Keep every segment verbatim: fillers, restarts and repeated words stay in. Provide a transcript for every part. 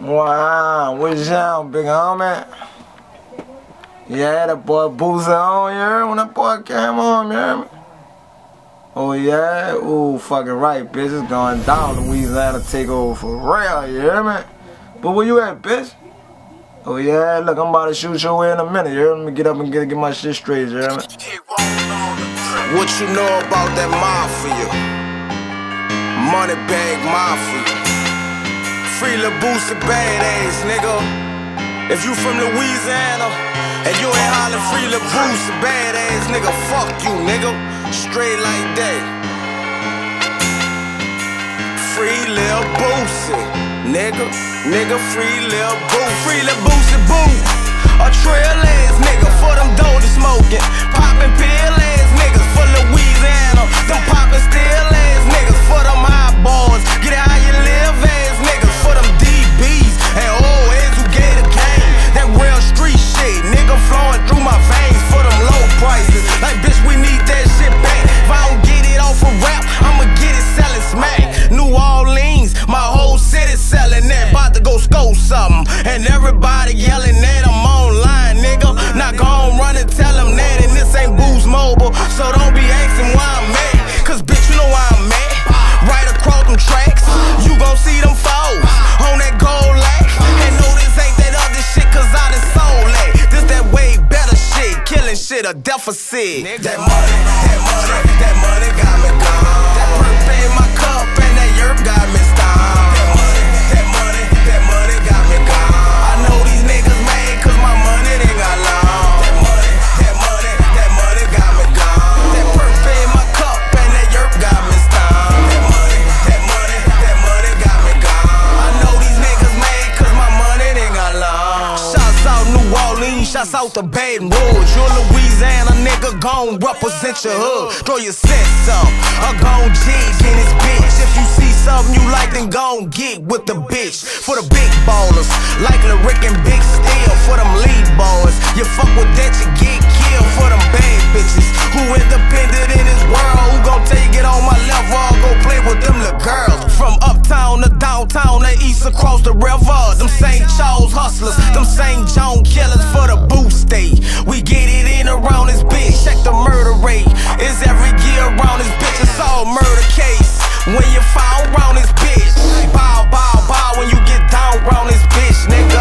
Wow, what's up, big homie? Yeah, that boy Boosie on, you heard? When that boy came on, you heard me? Oh yeah? Ooh, fucking right, bitch. It's going down. Louisiana take over for real, you hear me? But where you at, bitch? Oh yeah, look, I'm about to shoot your way in a minute, you hear me? Let me get up and get, get my shit straight, you hear me? What you know about that mafia? Money bag mafia. Free Lil Boosie badass, nigga. If you from Louisiana and you ain't hollering free Lil Boosie badass, nigga, fuck you, nigga. Straight like that. Free Lil Boosie, nigga. Nigga, free Lil Boosie. Free Lil Boosie, boo. A trail ass nigga for them doty smoking. Poppin' pill ass niggas for Louisiana. Them poppin' still ass niggas for them high boys. Get it how you live ass niggas for them D Bs. And old heads who get a game. That real street shit, nigga flowing through my veins for them low prices. Like bitch, we need that shit back. If I don't get it off a rap, I'ma get it selling smack. New Orleans, my whole city selling that. About to go score something. And everybody yelling that I'm online, nigga. Now go on, run and tell them that. And this ain't Boost Mobile, so don't be asking why I'm at. Cause bitch, you know why I'm at. Right across them tracks, you gon' see them foes on that gold lack. And no, this ain't that other shit, cause I done sold that. This that way better shit, killing shit, a deficit. That money, that money, that money got me gone. That perp in my cup and that yerb got me stoned. That money, that money, that money got me gone. I know these niggas mad cause my money they got long. That money, that money, that money got me gone. That perp in my cup and that yerb got me stoned. That money, that money, that money got me gone. I know these niggas mad cause my money they got long. Shouts out New Orleans, shouts out to Baton Rouge. You're Louisiana nigga, gon' represent your hood. Throw your sense up, or gon' jig in this bitch. If you see something you like, then gon' get with the bitch. For the big ballers, like Lyric and Big Steel. For them lead boys, you fuck with that, you get killed. For them bad bitches, who independent in this world, who gon' take it on my level, or go play with them little girls. From uptown to downtown, to east across the river. Them Saint Charles hustlers, them Saint John killers for the boost state. We get it in around this bitch, check the murder rate. It's every year around this bitch, it's all murder case. When you fall around this bitch, bow, bow, bow when you get down around this bitch, nigga.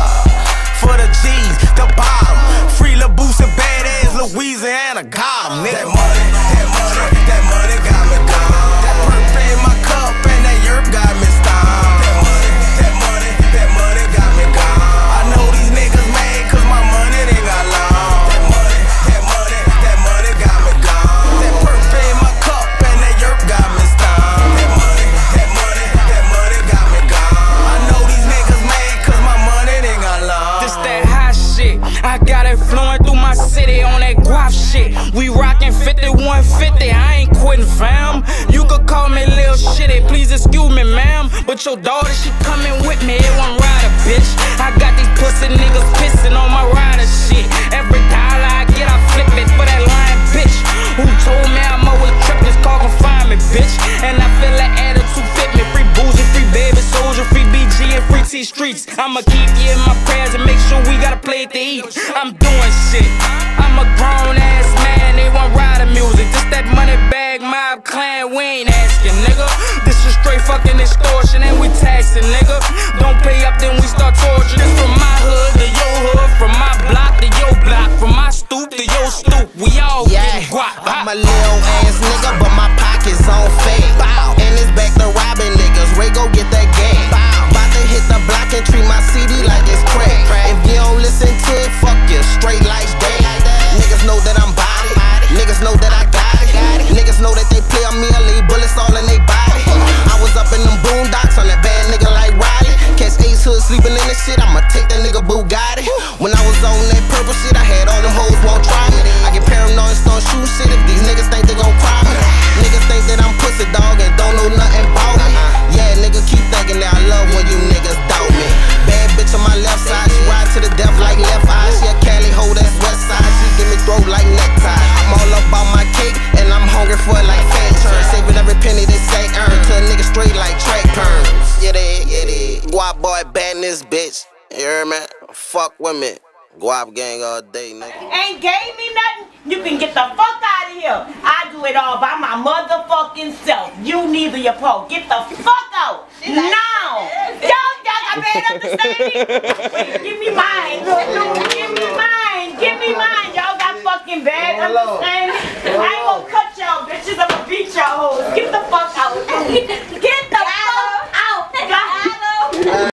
For the G's, the bottom. Free Lil Boosie badass, Louisiana got 'em, nigga. That money, that money, that money got me gone. That perp in my cup and that yerb got me stoned. That money, that money, that money got me gone. I know these niggas mad cause my money they got long. That money, that money, that money got me gone. That perp in my cup and that yerb got me stoned. That money, that money, that money got me gone. I know these niggas mad cause my money they got long. This that hot shit, I got it flowing through my city on that guap shit. We rockin' fifty-one fifty, I ain't quitting, fam. You could call me Lil Shitty, please excuse me, ma'am. But your daughter, she coming with me, it won't ride a bitch. I got these pussy niggas pissing on my rider shit. Every dollar I get, I flip it for that lying bitch who told me I'm always trippin', this car gon' find me, bitch. And I feel like attitude fit me. Free Boosie, free Baby Soldier, free B G and free T Streets. I'ma keep you in my prayers and make sure we gotta play it to eat. I'm doing shit, I'm a grown ass man, they want rider music. This that money bag mob clan, we ain't asking, nigga. This is straight fucking extortion and we taxing, nigga. Don't pay up, then we start torturing. This from my hood to your hood, from my block to your block, from my stoop to your stoop. We all yeah, getting guap. I'm a little ass nigga, but my pockets on fake. Bow. And it's back to robbing niggas. Ray, go get that gang. Bow. About to hit the block and treat my C D like it's crack. If you don't listen to it, fuck you, straight like that. Niggas know that I'm body. Niggas know that I got it. Niggas know that they play on me, I leave bullets all in they body. I was up in them boondocks on that bad nigga like Riley. Catch Ace Hood sleeping in this shit, I'ma take that nigga Bugatti. When I was on that purple shit, I had all them hoes won't try me. I get paranoid and start shooting shit if these niggas think they gon' cry me. Niggas think that I'm pussy dog and don't Wait a minute. Guap gang all day, nigga. Ain't gave me nothing. You can get the fuck out of here. I do it all by my motherfucking self. You neither, your po. Get the fuck out. Now. Y'all, y'all got bad understanding? Wait, give me mine. Give me mine. Give me mine. Y'all got fucking bad understanding? I ain't gonna cut y'all bitches. I'm gonna beat y'all hoes. Get the fuck out.